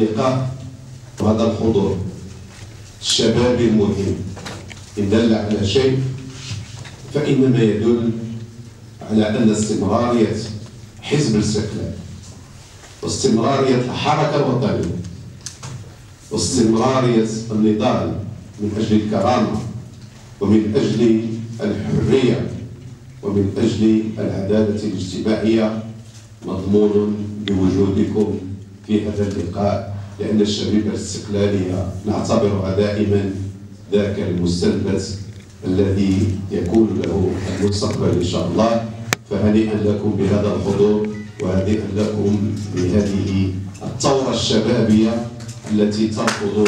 اللقاء وهذا الحضور الشبابي المهم إن دل على شيء فإنما يدل على أن استمرارية حزب الاستقلال واستمرارية الحركة الوطنية واستمرارية النضال من أجل الكرامة ومن أجل الحرية ومن أجل العدالة الاجتماعية مضمون بوجودكم في هذا اللقاء، لأن الشبيبة الاستقلالية نعتبرها دائما ذاك المستنبت الذي يكون له المستقبل إن شاء الله. فهنيئا لكم بهذا الحضور وهنيئا لكم بهذه الثورة الشبابية التي ترفض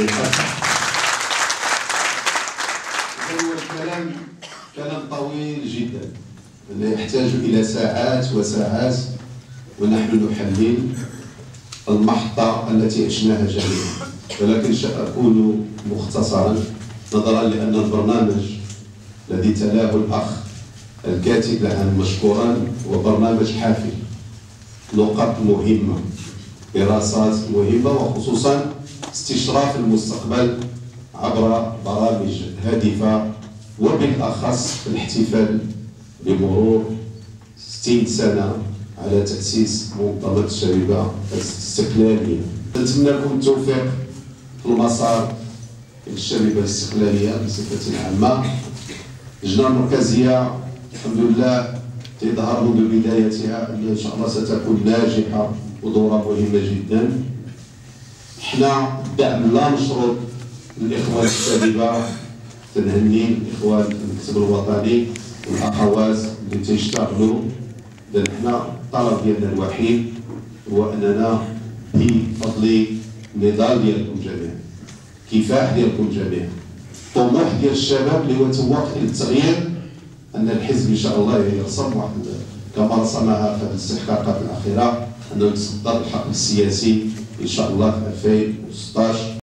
الكلام. كلام طويل جدا يحتاج إلى ساعات وساعات، ونحن نحلل المحطة التي عشناها جميعا، ولكن سأكون مختصرا نظرا لأن البرنامج الذي تلاه الأخ الكاتب العام مشكورا هو برنامج حافل، نقط مهمة، دراسات مهمة، وخصوصا استشراف المستقبل عبر برامج هادفة، وبالأخص في الاحتفال بمرور 60 سنة على تأسيس منظمة الشبيبة الاستقلالية. نتمنى لكم التوفيق في المسار الشبيبة الاستقلالية بصفة عامة. اللجنة المركزية الحمد لله تظهر منذ بدايتها أن إن شاء الله ستكون ناجحة ودورة مهمة جدا. احنا دعم لا مشروط للإخوان الشبيبة، تنهني الإخوان المكتب الوطني والأخوات اللي تيشتغلوا، لأن احنا الطلب ديالنا الوحيد هو أننا بفضل النضال ديالكم جميعا، كفاح ديالكم جميعا، طموح ديال الشباب اللي هو توقف للتغيير، أن الحزب إن شاء الله يرسم واحد كما رسمها في الاستحقاقات الأخيرة أنه يتصدر الحقل السياسي إن شاء الله في 2016.